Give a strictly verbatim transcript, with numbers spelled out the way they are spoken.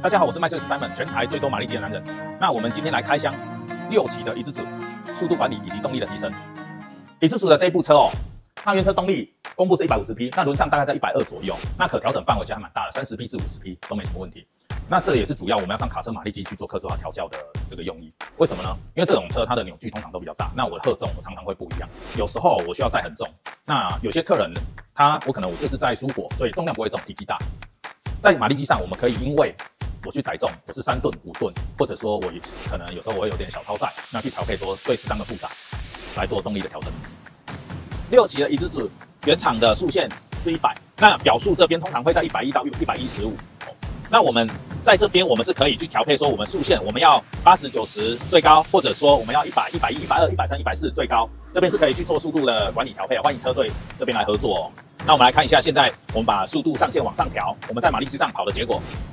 大家好，我是麦克斯 Simon， 全台最多马力机的男人。那我们今天来开箱六期的一字组，速度管理以及动力的提升。一字组的这部车哦，它原车动力公布是一百五十匹，那轮上大概在一百二十左右，那可调整范围其实还蛮大的，三十匹至五十匹都没什么问题。那这也是主要我们要上卡车马力机去做客制化调教的这个用意。为什么呢？因为这种车它的扭矩通常都比较大，那我的荷重我常常会不一样，有时候我需要载很重，那有些客人他我可能我就是在蔬果，所以重量不会重，体积大。在马力机上，我们可以因为我去载重，我是三吨、五吨，或者说我可能有时候我会有点小超载，那去调配说对适当的负载来做动力的调整。六级的一字组原厂的速限是一百，那表速这边通常会在一百一到一百一十五。那我们在这边我们是可以去调配说我们速限我们要八十、九十最高，或者说我们要一百、一百一、一百二、一百三、一百四最高，这边是可以去做速度的管理调配，欢迎车队这边来合作哦。那我们来看一下，现在我们把速度上限往上调，我们在马力机上跑的结果。